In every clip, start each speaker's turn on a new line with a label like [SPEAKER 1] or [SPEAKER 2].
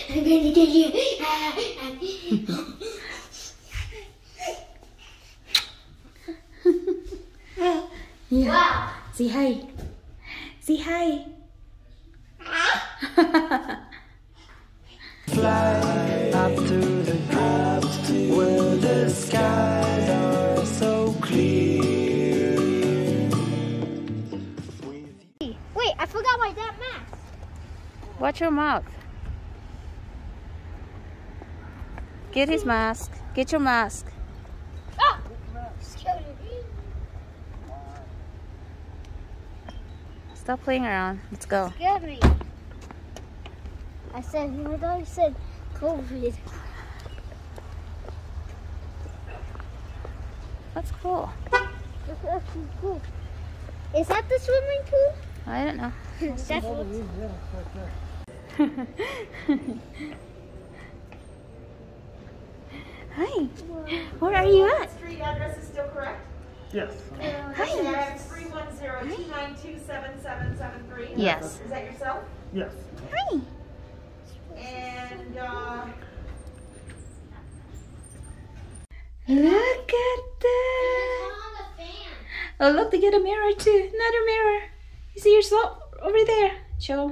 [SPEAKER 1] I'm gonna get you.
[SPEAKER 2] Yeah.
[SPEAKER 1] Wow.
[SPEAKER 2] Say hi. Say hi.
[SPEAKER 3] Fly up to the clouds where the skies are so clear.
[SPEAKER 1] Wait, I forgot my dad mask.
[SPEAKER 2] Watch your mouth. Get his mask. Get your mask.
[SPEAKER 1] Oh! Scared me.
[SPEAKER 2] Stop playing around. Let's go.
[SPEAKER 1] Scared me. I said, my dog said COVID.
[SPEAKER 2] That's cool.
[SPEAKER 1] That's actually cool. Is that the swimming pool?
[SPEAKER 2] I don't know.
[SPEAKER 1] That's
[SPEAKER 2] Hi. Where are you at?
[SPEAKER 4] Street address is still correct?
[SPEAKER 3] Yes.
[SPEAKER 2] Hi.
[SPEAKER 4] That's 310-292-7773.
[SPEAKER 2] Yes.
[SPEAKER 4] Is that yourself?
[SPEAKER 3] Yes.
[SPEAKER 2] Hi.
[SPEAKER 4] And
[SPEAKER 2] Look at that. Oh, look, they get a mirror too. Another mirror. You see yourself over there? Show.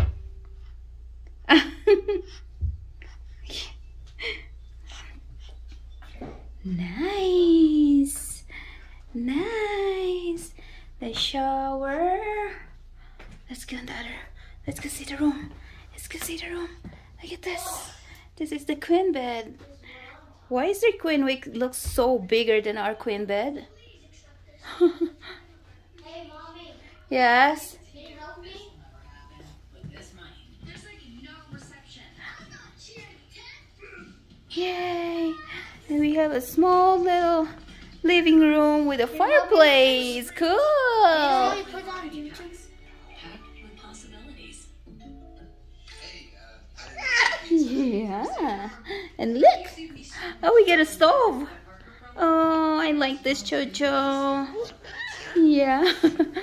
[SPEAKER 2] Nice. Nice. The shower. Let's go in the other. Let's go see the room. Let's go see the room. Look at this. This is the queen bed. Why is their queen wig look so bigger than our queen bed?
[SPEAKER 1] Hey, Mommy,
[SPEAKER 2] Yes.
[SPEAKER 1] can you help me?
[SPEAKER 2] Yay. And we have a small little living room with a fireplace. Cool.
[SPEAKER 1] Can you put on YouTube?
[SPEAKER 2] Yeah. And look. Oh, we get a stove. Oh, I like this, Jojo. Yeah.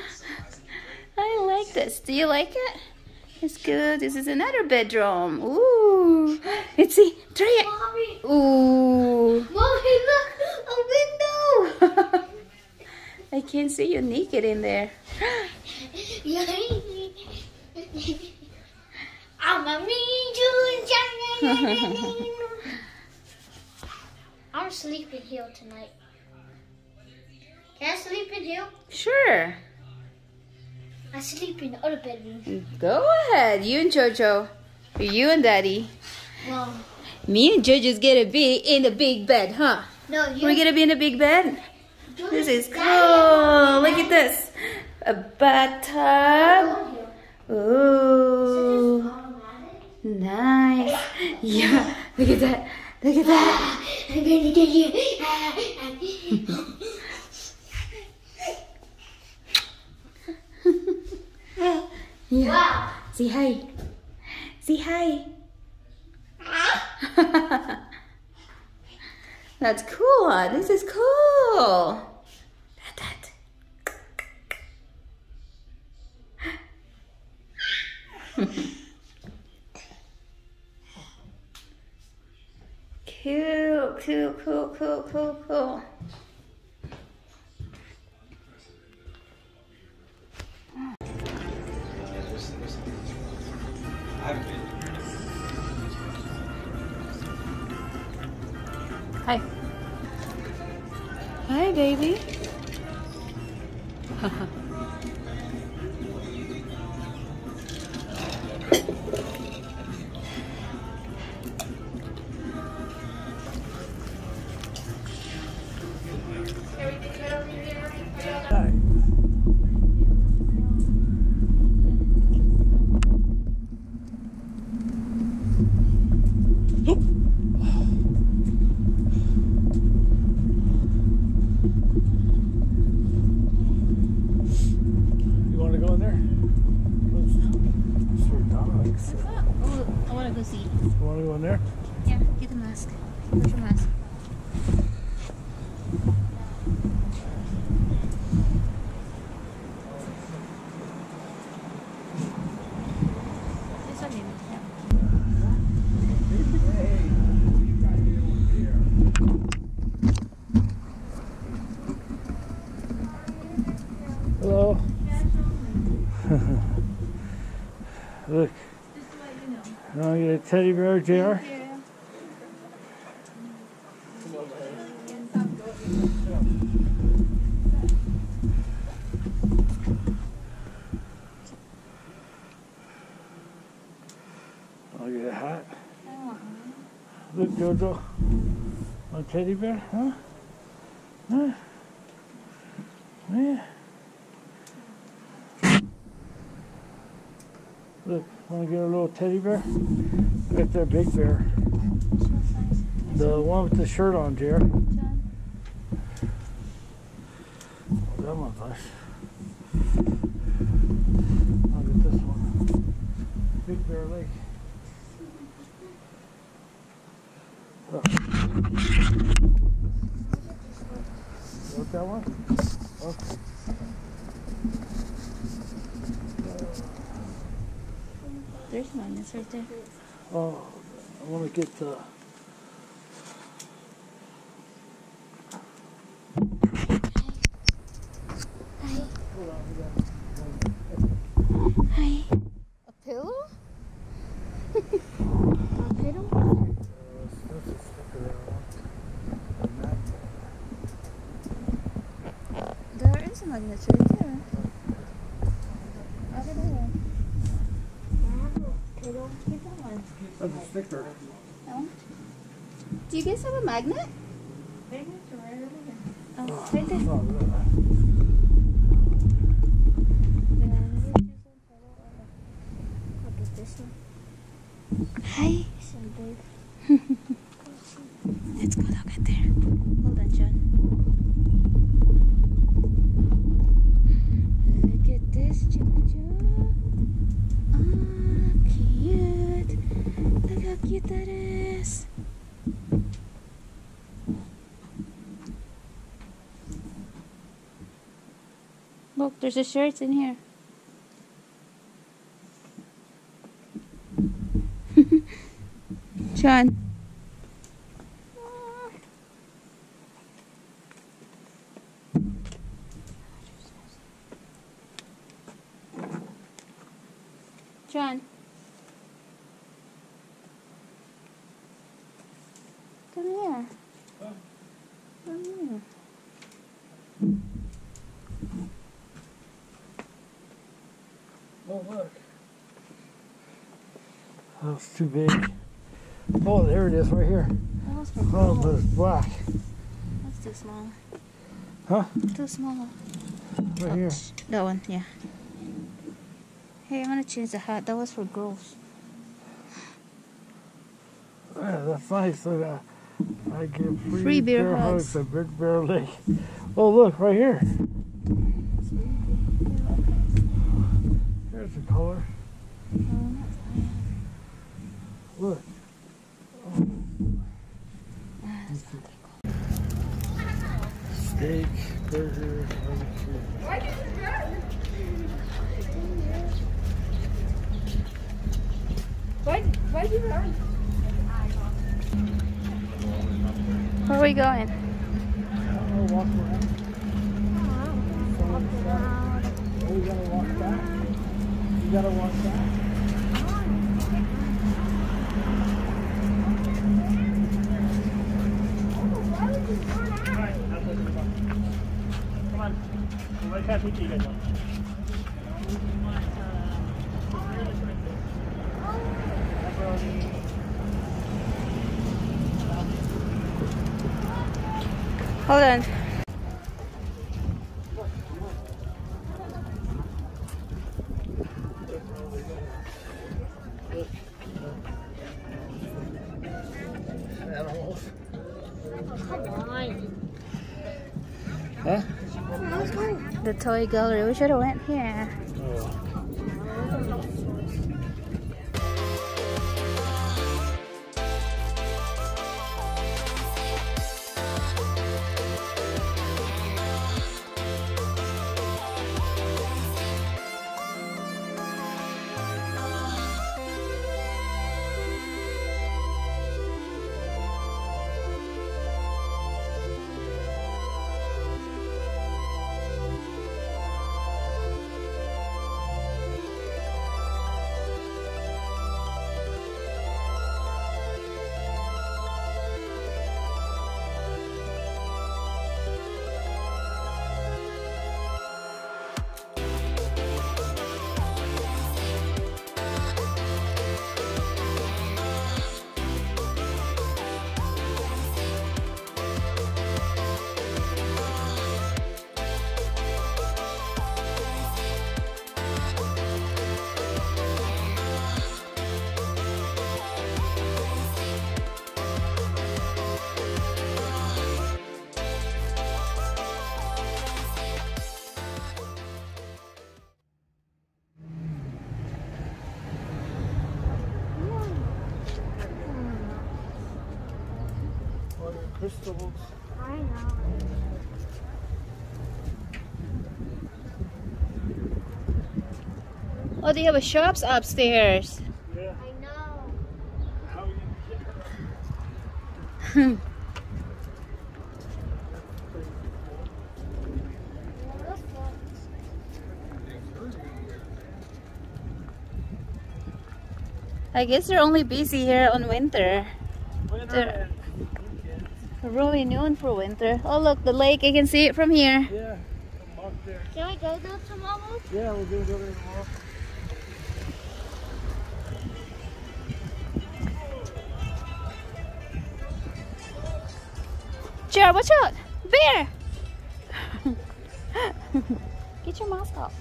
[SPEAKER 2] I like this. Do you like it? It's good. This is another bedroom. Ooh. Let's see. Try it.
[SPEAKER 1] Mommy,
[SPEAKER 2] Ooh.
[SPEAKER 1] Mommy, look, a window.
[SPEAKER 2] I can see you naked in there.
[SPEAKER 1] I'm a mean I'm sleeping here tonight. Can I sleep in here?
[SPEAKER 2] Sure.
[SPEAKER 1] I sleep in the other bedroom.
[SPEAKER 2] Go ahead. You and Jojo. You and Daddy.
[SPEAKER 1] Well,
[SPEAKER 2] Me and Jojo's gonna be in the big bed, huh?
[SPEAKER 1] no, you.
[SPEAKER 2] We're gonna be in the big bed. This is cool. Look at this. A bathtub. Ooh. Nice. Yeah. Look at that. Look at that.
[SPEAKER 1] I'm gonna get you.
[SPEAKER 2] Yeah.
[SPEAKER 1] Wow.
[SPEAKER 2] Say hi. Say hi. That's cool. This is cool. That. Cool. Hi. Hi, baby.
[SPEAKER 3] You want to go in there? Let's see dogs.
[SPEAKER 2] Oh, I want to go see.
[SPEAKER 3] You want to go in there?
[SPEAKER 2] Yeah, get the mask. Where's your mask? This one, maybe. Yeah.
[SPEAKER 3] You want to get a teddy bear, JR? I'll get a hat. Look, Jojo. A teddy bear, huh? Huh? Yeah. Look, want to get a little teddy bear? Right there, big bear. The one with the shirt on, Jared. That one's nice. I'll get this one. Big Bear Lake. Look. You want that one? Okay.
[SPEAKER 2] There's magnets right there.
[SPEAKER 3] Oh, I want to get the...
[SPEAKER 2] Hi. A pillow?
[SPEAKER 1] A pillow?
[SPEAKER 3] That's a sticker that I want.
[SPEAKER 2] There is a magnet right there. Over there. Pillow. Get that one.
[SPEAKER 3] That's a sticker.
[SPEAKER 2] No? Do you guys have a magnet?
[SPEAKER 4] Magnets are right over there.
[SPEAKER 2] Oh, right there.
[SPEAKER 3] Oh, really?
[SPEAKER 2] Hi. Let's go look at there. Hold on, John. Look at this, Jojo. Oh, cute. Look how cute that is. Look, there's a shirt in here. John. John. Come here. Come here.
[SPEAKER 3] Oh, look. That's too big. Oh, there it is, right here.
[SPEAKER 2] That was for
[SPEAKER 3] Oh, but
[SPEAKER 2] girls.
[SPEAKER 3] it's black.
[SPEAKER 2] That's too small.
[SPEAKER 3] Huh?
[SPEAKER 2] Too small.
[SPEAKER 3] Right here.
[SPEAKER 2] That one, yeah. Hey, I'm gonna change the hat. That was for girls.
[SPEAKER 3] Yeah, that's nice. Look, I get
[SPEAKER 2] Free bear hugs.
[SPEAKER 3] at Big Bear Lake. Oh, look, right here. Here's the color. Look. Steak, burger, barbecue.
[SPEAKER 4] Why do you run?
[SPEAKER 2] Where are we going?
[SPEAKER 3] Oh, walk around. Oh, we gotta walk back. You gotta walk back.
[SPEAKER 5] Come on. Why can't we take it?
[SPEAKER 2] Hold on.
[SPEAKER 3] Animals.
[SPEAKER 1] Come on.
[SPEAKER 3] Huh?
[SPEAKER 1] Let's go.
[SPEAKER 2] The toy gallery. We should have went here.
[SPEAKER 3] Oh. crystals.
[SPEAKER 1] I know.
[SPEAKER 2] Oh, they have a shops upstairs.
[SPEAKER 3] Yeah.
[SPEAKER 1] I know.
[SPEAKER 3] How are you gonna get
[SPEAKER 2] I guess they're only busy here on winter. They're really known for winter. Oh look, the lake, I can see it from here.
[SPEAKER 3] Yeah, mark there.
[SPEAKER 1] Can we go there tomorrow?
[SPEAKER 3] Yeah, we're gonna go there tomorrow.
[SPEAKER 2] Jared, watch out! Bear! Get your mask off.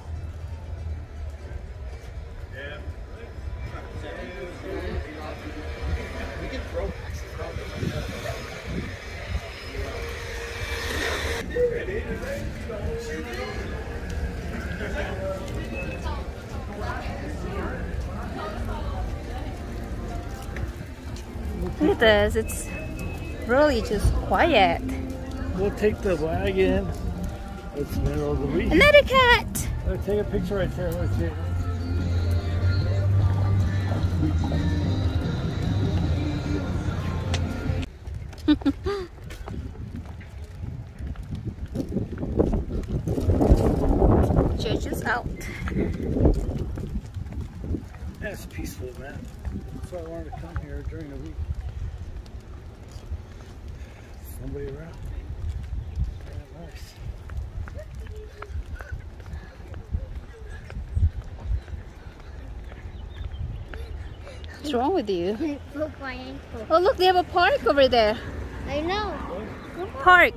[SPEAKER 2] Look at this, it's really just quiet.
[SPEAKER 3] We'll take the wagon. It's the middle of the week.
[SPEAKER 2] Another cat!
[SPEAKER 3] Take a picture right there. Let's see.
[SPEAKER 2] Church is out.
[SPEAKER 3] That's peaceful, man. That's why I wanted to come here during the week. Somebody around. Yeah, nice.
[SPEAKER 2] What's wrong with you?
[SPEAKER 1] Broke my ankle.
[SPEAKER 2] Oh look, they have a park over there.
[SPEAKER 1] I know.
[SPEAKER 2] Park.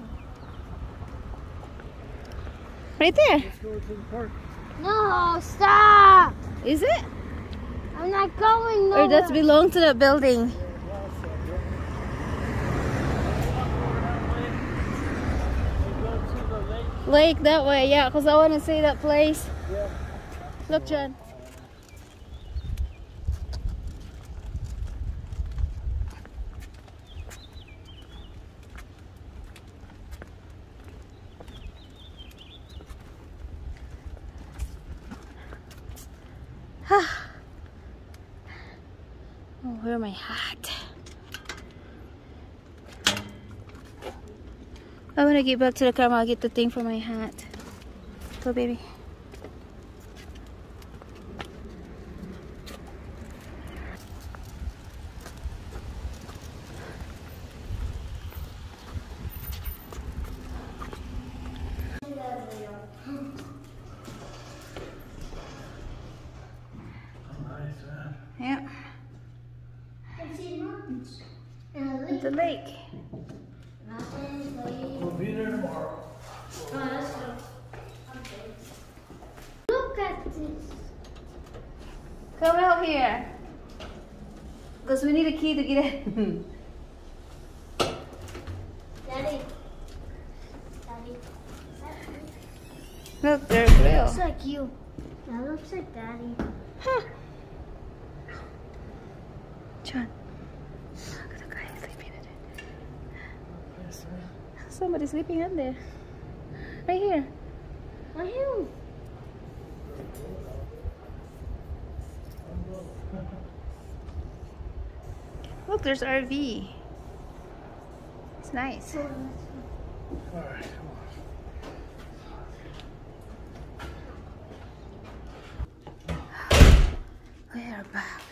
[SPEAKER 2] Right there.
[SPEAKER 3] Let's go to the park.
[SPEAKER 1] No, stop!
[SPEAKER 2] Is it?
[SPEAKER 1] I'm not going
[SPEAKER 2] Or
[SPEAKER 1] nowhere.
[SPEAKER 2] does belong to that building? Lake that way, yeah, because I want to see that place.
[SPEAKER 3] Yeah.
[SPEAKER 2] Look, John. Oh, where's my hat? I want to get back to the camera. I'll get the thing for my hat. Go, baby. Yeah. It's a lake.
[SPEAKER 3] We'll be there tomorrow.
[SPEAKER 1] Look at this.
[SPEAKER 2] Come out here. Because we need a key to get in.
[SPEAKER 1] Daddy. Daddy.
[SPEAKER 2] Look, there's
[SPEAKER 1] Looks
[SPEAKER 2] real.
[SPEAKER 1] like you. That looks like Daddy.
[SPEAKER 2] Huh. John. Look at the guy sleeping in it. Somebody's sleeping in there. Right here.
[SPEAKER 1] Right here.
[SPEAKER 2] Look, there's RV. It's nice.
[SPEAKER 3] All right, come on.
[SPEAKER 2] We are back.